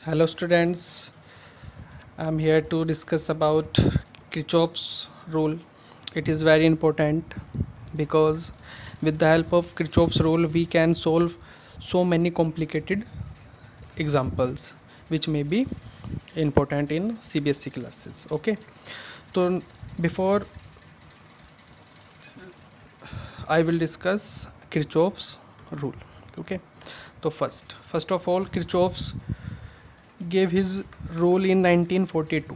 Hello students, I am here to discuss about Kirchhoff's rule. It is very important because with the help of Kirchhoff's rule we can solve so many complicated examples which may be important in CBSE classes. Okay, so before I will discuss Kirchhoff's rule. Okay, so first of all, Kirchhoff's gave his rule in 1942.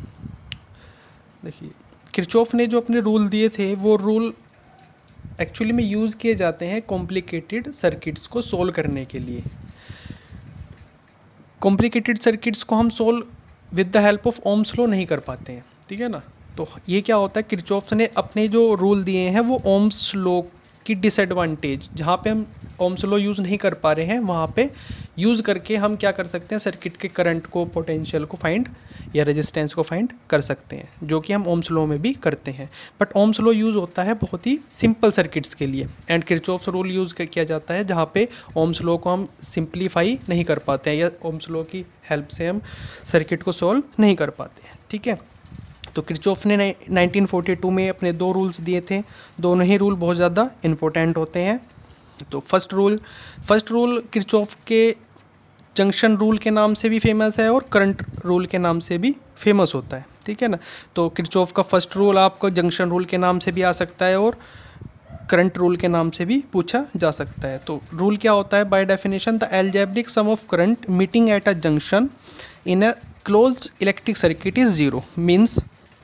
देखिए Kirchhoff ने जो अपने rule दिए थे वो rule actually में use किए जाते हैं कॉम्प्लिकेटेड सर्किट्स को सोल्व करने के लिए। कॉम्प्लिकेटेड सर्किट्स को हम solve with the help of Ohm's law नहीं कर पाते हैं, ठीक है ना। तो ये क्या होता है, किरचॉफ ने अपने जो रूल दिए हैं वो ओम्स लॉ की डिसएडवांटेज, जहाँ पे हम ओम्स लॉ यूज़ नहीं कर पा रहे हैं वहाँ पे यूज़ करके हम क्या कर सकते हैं, सर्किट के करंट को, पोटेंशियल को फाइंड या रेजिस्टेंस को फाइंड कर सकते हैं, जो कि हम ओम्स लॉ में भी करते हैं। बट ओम्स लॉ यूज़ होता है बहुत ही सिंपल सर्किट्स के लिए एंड किरचॉफ्स रूल यूज़ किया जाता है जहाँ पे ओम्स लॉ को हम सिंप्लीफाई नहीं कर पाते हैं या ओम्स लॉ की हेल्प से हम सर्किट को सॉल्व नहीं कर पाते हैं, ठीक है। तो किरचॉफ ने 1942 में अपने दो रूल्स दिए थे, दोनों ही रूल बहुत ज़्यादा इम्पोर्टेंट होते हैं। तो फर्स्ट रूल किरचॉफ के जंक्शन रूल के नाम से भी फेमस है और करंट रूल के नाम से भी फेमस होता है, ठीक है ना। तो किरचॉफ का फर्स्ट रूल आपको जंक्शन रूल के नाम से भी आ सकता है और करंट रूल के नाम से भी पूछा जा सकता है। तो रूल क्या होता है, by definition the algebraic sum of current meeting at a junction in a closed electric circuit is zero, means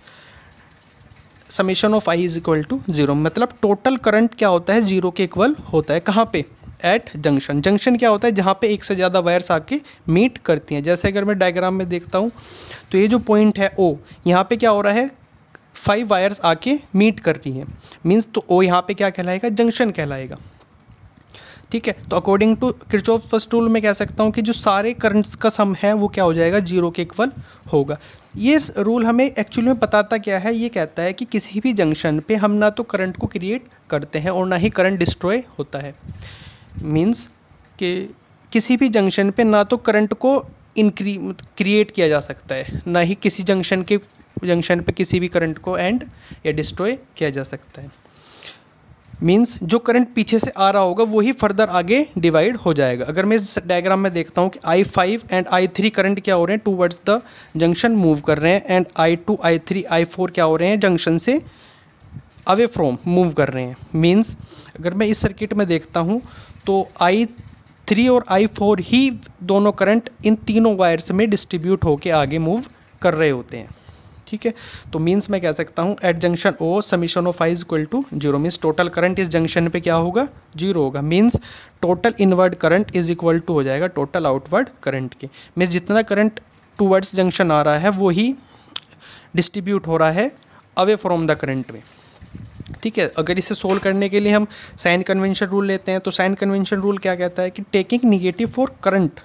summation of I is equal to zero. मतलब टोटल करंट क्या होता है, जीरो के इक्वल होता है। कहाँ पे, एट जंक्शन। जंक्शन क्या होता है, जहाँ पे एक से ज़्यादा वायर्स आके मीट करती हैं। जैसे अगर मैं डायग्राम में देखता हूँ तो ये जो पॉइंट है ओ, यहाँ पे क्या हो रहा है, 5 वायर्स आके मीट कर रही हैं, मीन्स तो ओ यहाँ पे क्या कहलाएगा, जंक्शन कहलाएगा, ठीक है। तो according to Kirchhoff first rule में कह सकता हूँ कि जो सारे करंट्स का सम है वो क्या हो जाएगा, जीरो के इक्वल होगा। ये रूल हमें एक्चुअली में बताता क्या है, ये कहता है कि किसी भी जंक्शन पे हम ना तो करंट को क्रिएट करते हैं और ना ही करंट डिस्ट्रॉय होता है। मीन्स कि किसी भी जंक्शन पे ना तो करंट को क्रिएट किया जा सकता है, ना ही किसी जंक्शन पे किसी भी करंट को एंड या डिस्ट्रॉय किया जा सकता है। मीन्स जो करंट पीछे से आ रहा होगा वही फर्दर आगे डिवाइड हो जाएगा। अगर मैं इस डायग्राम में देखता हूँ कि I5 एंड I3 करंट क्या हो रहे हैं, टूवर्ड्स द जंक्शन मूव कर रहे हैं एंड I2, I3, I4 क्या हो रहे हैं, जंक्शन से अवे फ्रॉम मूव कर रहे हैं। मीन्स अगर मैं इस सर्किट में देखता हूँ तो I3 और I4 ही दोनों करंट इन तीनों वायर्स में डिस्ट्रीब्यूट होकर आगे मूव कर रहे होते हैं, ठीक है। तो मीन्स मैं कह सकता हूँ एट जंक्शन ओ summation of I is equal to zero, means total current इस जंक्शन पे क्या होगा, जीरो होगा। Means total inward current is equal to हो जाएगा टोटल आउटवर्ड करंट के। मीन्स जितना करंट टूवर्ड्स जंक्शन आ रहा है वो ही डिस्ट्रीब्यूट हो रहा है अवे फ्रॉम द करंट में, ठीक है। अगर इसे सोल्व करने के लिए हम साइन कन्वेंशन रूल लेते हैं तो साइन कन्वेंशन रूल क्या कहता है कि taking negative for current,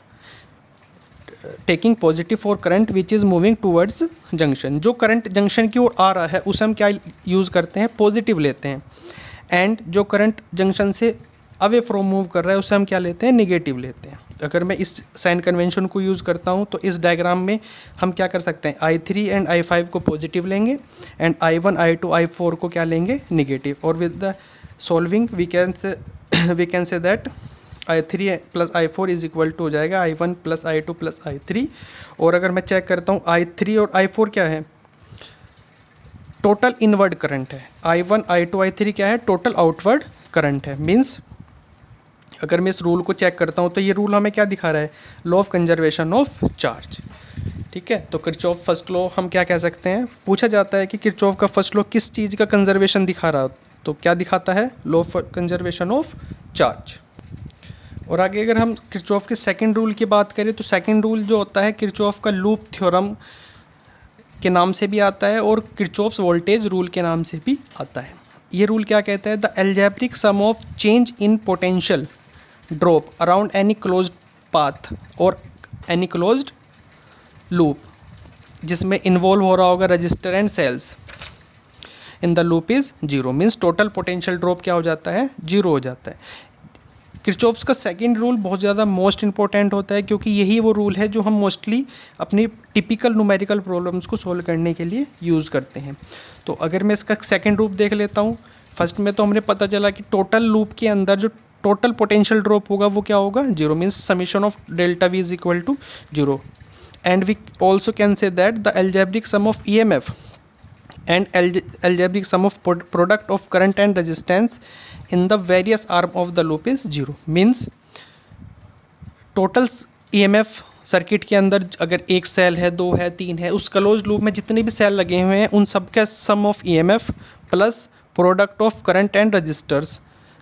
taking positive for current which is moving towards junction. जो करंट जंक्शन की ओर आ रहा है उसे हम क्या यूज़ करते हैं, पॉजिटिव लेते हैं। एंड जो करंट जंक्शन से अवे फ्रॉम मूव कर रहा है उसे हम क्या लेते हैं, निगेटिव लेते हैं। अगर मैं इस साइन कन्वेंशन को यूज़ करता हूँ तो इस डायग्राम में हम क्या कर सकते हैं, I3 एंड I5 को पॉजिटिव लेंगे एंड I1, I2, I4 को क्या लेंगे, निगेटिव। और with the solving we can say that I3 plus I4 is equal to हो जाएगा I1 plus I2 plus I3। और अगर मैं चेक करता हूँ I3 और I4 क्या है, टोटल इनवर्ड करंट है। I1, I2, I3 क्या है, टोटल आउटवर्ड करंट है। मीन्स अगर मैं इस रूल को चेक करता हूँ तो ये रूल हमें क्या दिखा रहा है, law of conservation of charge, ठीक है। तो किरचॉफ फर्स्ट लॉ हम क्या कह सकते हैं, पूछा जाता है कि किरचॉफ का फर्स्ट लॉ किस चीज़ का कंजर्वेशन दिखा रहा, तो क्या दिखाता है, law of conservation of charge. और आगे अगर हम किरचॉफ के सेकंड रूल की बात करें तो सेकंड रूल जो होता है किरचॉफ का लूप थ्योरम के नाम से भी आता है और किरचॉफ्स वोल्टेज रूल के नाम से भी आता है। ये रूल क्या कहता है, the algebraic sum of change in potential drop around any closed path और एनी क्लोज्ड लूप जिसमें इन्वॉल्व हो रहा होगा resistor and cells in the loop is zero. Means total potential drop क्या हो जाता है, जीरो हो जाता है। किरचॉफ्स का सेकंड रूल बहुत ज़्यादा मोस्ट इंपॉर्टेंट होता है, क्योंकि यही वो रूल है जो हम मोस्टली अपनी टिपिकल न्यूमेरिकल प्रॉब्लम्स को सोल्व करने के लिए यूज़ करते हैं। तो अगर मैं इसका सेकंड रूप देख लेता हूँ, फर्स्ट में तो हमने पता चला कि टोटल लूप के अंदर जो टोटल पोटेंशियल ड्रॉप होगा वो क्या होगा, zero, means summation of delta V is equal to zero. And we also can say that the algebraic sum of EMF and algebraic sum of product of current and resistance in the various arm of the loop is zero, means total EMF circuit के अंदर अगर एक cell है, दो है, तीन है, उस क्लोज लूप में जितने भी सेल लगे हुए हैं उन सब का sum of EMF plus product of current and resistors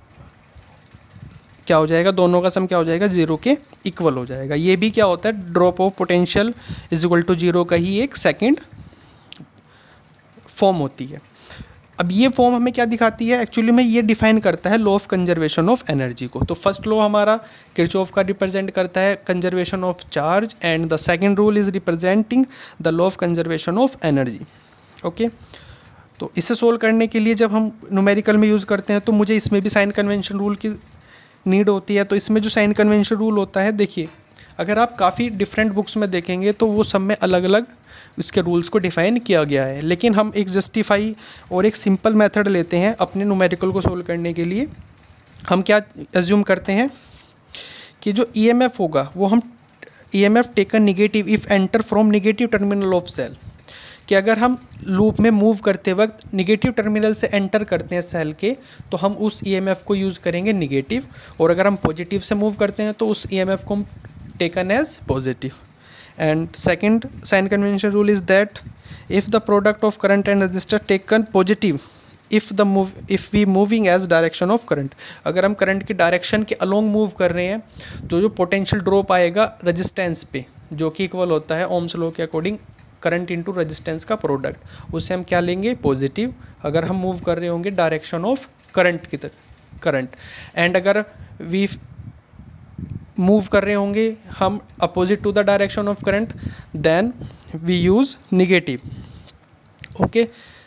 क्या हो जाएगा, दोनों का सम क्या हो जाएगा, जीरो के इक्वल हो जाएगा। ये भी क्या होता है, drop of potential is equal to zero का ही एक सेकेंड फॉर्म होती है। अब ये फॉर्म हमें क्या दिखाती है, एक्चुअली में ये डिफाइन करता है law of conservation of energy को। तो फर्स्ट लॉ हमारा किरचॉफ का रिप्रेजेंट करता है conservation of charge, and the second rule is representing the law of conservation of energy. Okay, तो इसे सोल्व करने के लिए जब हम न्यूमेरिकल में यूज़ करते हैं तो मुझे इसमें भी साइन कन्वेंशन रूल की नीड होती है। तो इसमें जो साइन कन्वेंशन रूल होता है, देखिए अगर आप काफ़ी डिफरेंट बुक्स में देखेंगे तो वो सब में अलग अलग इसके रूल्स को डिफ़ाइन किया गया है, लेकिन हम एक जस्टिफाई और एक सिंपल मेथड लेते हैं अपने न्यूमेरिकल को सोल्व करने के लिए। हम क्या एज्यूम करते हैं कि जो EMF होगा वो हम EMF taken negative if enter from negative terminal of cell, कि अगर हम लूप में मूव करते वक्त निगेटिव टर्मिनल से एंटर करते हैं सेल के तो हम उस EMF को यूज़ करेंगे निगेटिव, और अगर हम पॉजिटिव से मूव करते हैं तो उस EMF को हम taken as positive. And second sign convention rule is that if the product of current and resistor taken positive if we moving as direction of current, अगर हम करंट की डायरेक्शन के अलोंग मूव कर रहे हैं तो जो पोटेंशियल ड्रॉप आएगा रेजिस्टेंस पे, जो कि इक्वल होता है ओम्स लॉ के अकॉर्डिंग करंट इंटू रेजिस्टेंस का प्रोडक्ट, उसे हम क्या लेंगे, पॉजिटिव, अगर हम मूव कर रहे होंगे डायरेक्शन ऑफ करंट की तरफ करंट। एंड अगर वी मूव कर रहे होंगे हम opposite to the direction of current, then we use negative. Okay,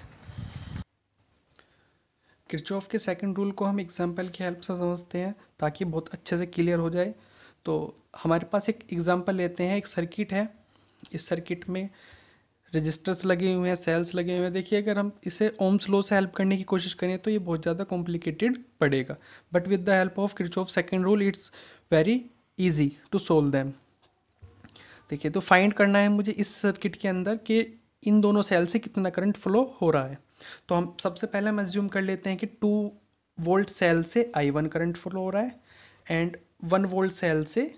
Kirchhoff के सेकंड रूल को हम एग्जांपल की हेल्प से समझते हैं ताकि बहुत अच्छे से क्लियर हो जाए। तो हमारे पास एक एग्जांपल लेते हैं, एक सर्किट है, इस सर्किट में रजिस्टर्स लगे हुए हैं, सेल्स लगे हुए हैं। देखिए अगर हम इसे ओम्स लॉ से हेल्प करने की कोशिश करें तो ये बहुत ज़्यादा कॉम्प्लिकेटेड पड़ेगा, but with the help of Kirchhoff second rule it's very easy to solve them. देखिए, तो फाइंड करना है मुझे इस सर्किट के अंदर कि इन दोनों सेल से कितना करंट फ्लो हो रहा है। तो हम सबसे पहले हम एज्यूम कर लेते हैं कि 2 वोल्ट सेल से I1 करंट फ्लो हो रहा है एंड 1 वोल्ट सेल से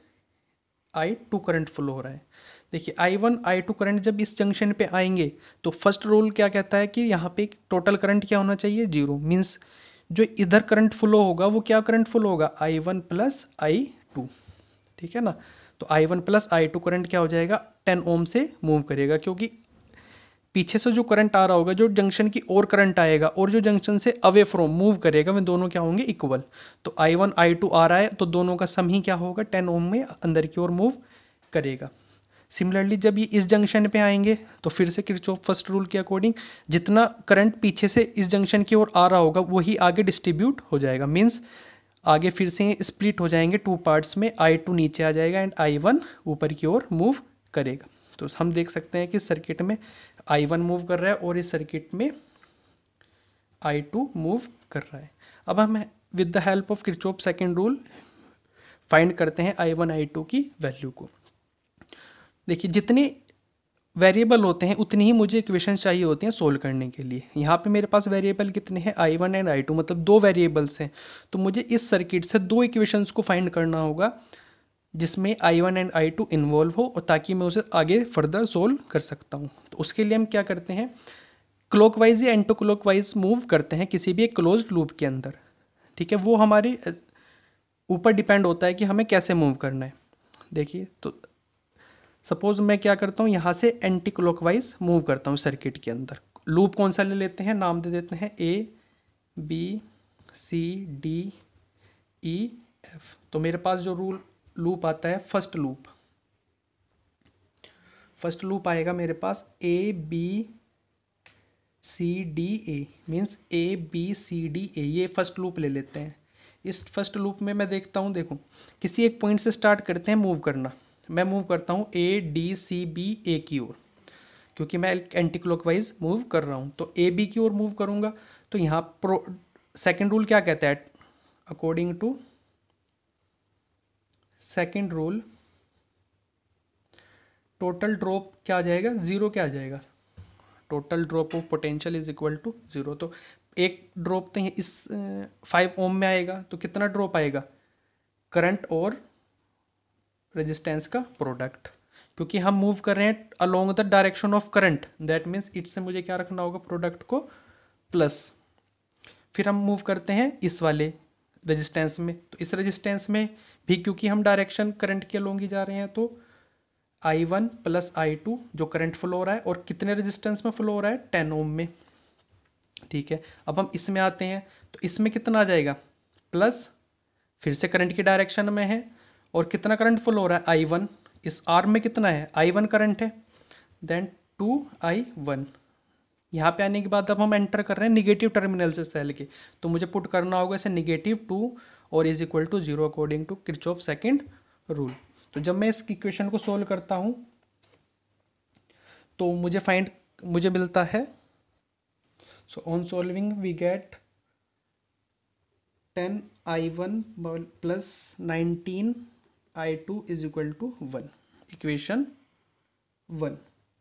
I2 करंट फ्लो हो रहा है। देखिए I1 I2 करंट जब इस जंक्शन पे आएंगे तो फर्स्ट रूल क्या कहता है कि यहाँ पे टोटल करंट क्या होना चाहिए, जीरो, मीन्स जो इधर करंट फ्लो होगा वो क्या करंट फ्लो होगा, I1 प्लस I2, ठीक है ना। तो I1 प्लस I2 करंट क्या हो जाएगा, 10 ओम से मूव करेगा, क्योंकि पीछे से जो करंट आ रहा होगा, जो जंक्शन की ओर करंट आएगा और जो जंक्शन से अवे फ्रॉम मूव करेगा, वे दोनों क्या होंगे, इक्वल। तो I1 I2 आ रहा है तो दोनों का सम ही क्या होगा, 10 ओम में अंदर की ओर मूव करेगा। सिमिलरली जब ये इस जंक्शन पे आएंगे तो फिर से किरचॉफ फर्स्ट रूल के अकॉर्डिंग जितना करंट पीछे से इस जंक्शन की ओर आ रहा होगा वही आगे डिस्ट्रीब्यूट हो जाएगा, मीन्स आगे फिर से स्प्लिट हो जाएंगे 2 पार्ट्स में, I2 नीचे आ जाएगा एंड I1 ऊपर की ओर मूव करेगा। तो हम देख सकते हैं कि सर्किट में I1 मूव कर रहा है और इस सर्किट में I2 मूव कर रहा है। अब हम with the help of Kirchhoff second rule find करते हैं I1 I2 की वैल्यू को। देखिए जितने वेरिएबल होते हैं उतनी ही मुझे इक्वेशन चाहिए होती हैं सोल्व करने के लिए। यहाँ पे मेरे पास वेरिएबल कितने हैं, I1 एंड I2, मतलब 2 वेरिएबल्स हैं। तो मुझे इस सर्किट से 2 इक्वेशंस को फाइंड करना होगा जिसमें I1 एंड I2 इन्वॉल्व हो, और ताकि मैं उसे आगे फर्दर सोल्व कर सकता हूँ। तो उसके लिए हम क्या करते हैं, क्लॉकवाइज या एंटी क्लॉकवाइज मूव करते हैं किसी भी एक क्लोज्ड लूप के अंदर, ठीक है। वो हमारे ऊपर डिपेंड होता है कि हमें कैसे मूव करना है। देखिए तो सपोज मैं क्या करता हूँ, यहाँ से एंटी क्लॉकवाइज मूव करता हूँ सर्किट के अंदर। लूप कौन सा ले लेते हैं, नाम दे देते हैं ABCDEF। तो मेरे पास जो लूप आता है फर्स्ट लूप आएगा मेरे पास ABCDA, मीन्स ABCDA, ये फर्स्ट लूप ले लेते हैं। इस फर्स्ट लूप में मैं देखता हूँ, देखो किसी एक पॉइंट से स्टार्ट करते हैं मूव करना। मैं मूव करता हूँ ए डी सी बी ए की ओर, क्योंकि मैं एंटी क्लॉकवाइज मूव कर रहा हूँ, तो ए बी की ओर मूव करूँगा। तो यहाँ सेकेंड रूल क्या कहता है, according to second rule total drop क्या आ जाएगा, ज़ीरो क्या आ जाएगा, total drop of potential is equal to zero. तो एक ड्रॉप तो इस 5 ओम में आएगा, तो कितना ड्रॉप आएगा, करंट और रेजिस्टेंस का प्रोडक्ट, क्योंकि हम मूव कर रहे हैं along the direction of current, that means it से मुझे क्या रखना होगा, प्रोडक्ट को प्लस। फिर हम मूव करते हैं इस वाले रेजिस्टेंस में, तो इस रेजिस्टेंस में भी क्योंकि हम डायरेक्शन करंट के अलोंग ही जा रहे हैं, तो I1 प्लस I2 जो करंट फ्लो हो रहा है, और कितने रेजिस्टेंस में फ्लो हो रहा है, 10 ओम में। ठीक है, अब हम इसमें आते हैं, तो इसमें कितना आ जाएगा, प्लस, फिर से करंट की डायरेक्शन में है, और कितना करंट फ्लो हो रहा है, I1, इस R में कितना है, I1 करंट है, देन 2I1। यहाँ पे आने के बाद अब हम एंटर कर रहे हैं निगेटिव टर्मिनल से सेल के, तो मुझे पुट करना होगा इसे -2 और is equal to 0 according to Kirchhoff second rule. तो जब मैं इस इक्वेशन को सोल्व करता हूँ तो मुझे मिलता है, so on solving we get 10I1 plus 19I2 is equal to 1, equation 1।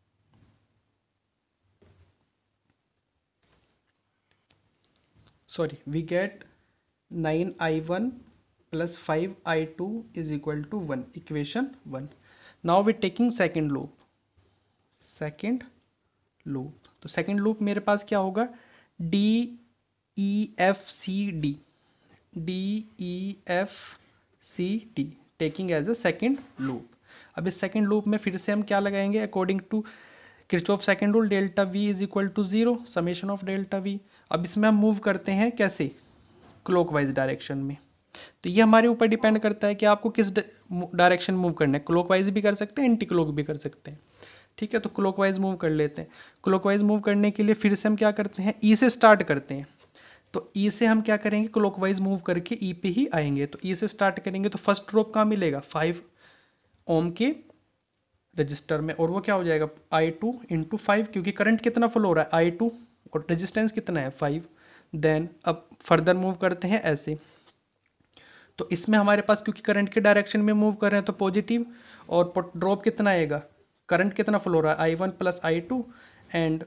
Sorry, we get 9I1 plus 5I2 is equal to 1, equation 1. Now we taking second loop, तो second loop मेरे पास क्या होगा, D E F C D, taking as a second loop। अब इस second loop में फिर से हम क्या लगाएंगे, according to Kirchhoff second rule, delta V is equal to 0 summation of delta V। अब इसमें हम मूव करते हैं कैसे, क्लॉकवाइज डायरेक्शन में। तो ये हमारे ऊपर डिपेंड करता है कि आपको किस डायरेक्शन मूव करना है, क्लॉकवाइज भी कर सकते हैं, एंटी क्लॉक भी कर सकते हैं। ठीक है, तो क्लॉकवाइज मूव कर लेते हैं। क्लॉकवाइज मूव करने के लिए फिर से हम क्या करते हैं, ई से स्टार्ट करते हैं। तो ई से हम क्या करेंगे, क्लॉकवाइज मूव करके ई पे ही आएंगे। तो ई से स्टार्ट करेंगे तो फर्स्ट ड्रॉप कहाँ मिलेगा, 5 ओम के रजिस्टर में, और वो क्या हो जाएगा, I2 इंटू 5, क्योंकि करंट कितना फ्लो हो रहा है, I2, और रेजिस्टेंस कितना है, 5। देन अब फर्दर मूव करते हैं ऐसे, तो इसमें हमारे पास क्योंकि करंट के डायरेक्शन में मूव कर रहे हैं तो पॉजिटिव, और ड्रॉप कितना आएगा, करंट कितना फ्लो हो रहा है, I1 plus I2, and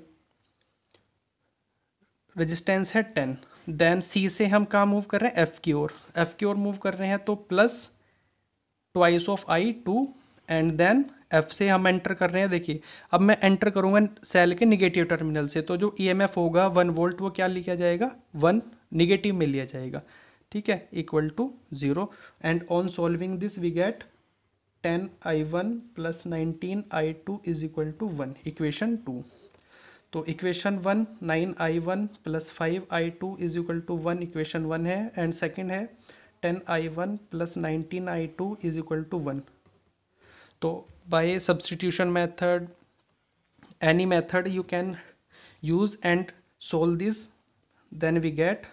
resistance है 10। देन सी से हम कहाँ मूव कर रहे हैं, एफ की ओर मूव कर रहे हैं, तो plus twice of I2, and then F से हम एंटर कर रहे हैं। देखिए अब मैं एंटर करूँगा सेल के निगेटिव टर्मिनल से, तो जो EMF होगा 1 वोल्ट वो क्या लिया जाएगा, 1 निगेटिव में लिया जाएगा। ठीक है, equal to 0, and on solving this we get 10I1 plus 19I2 is equal to 1, equation 2। तो equation 1 9I1 plus 5I2 is equal to 1, equation 1 है, एंड सेकेंड है 10I1 plus 19I2 is equal to 1। तो by substitution method, any method you can use and solve this, then we get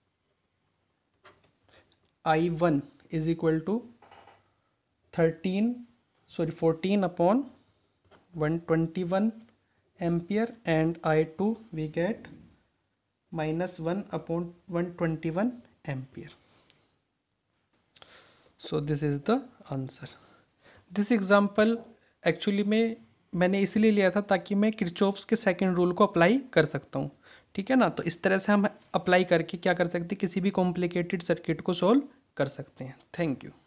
I1 is equal to 14 upon 121 ampere, and I2 we get -1 upon 121 ampere. So this is the answer. This example actually में मैंने इसलिए लिया था ताकि मैं Kirchhoff's के second rule को apply कर सकता हूँ। ठीक है ना, तो इस तरह से हम अप्लाई करके क्या कर सकते हैं, किसी भी कॉम्प्लिकेटेड सर्किट को सॉल्व कर सकते हैं। Thank you.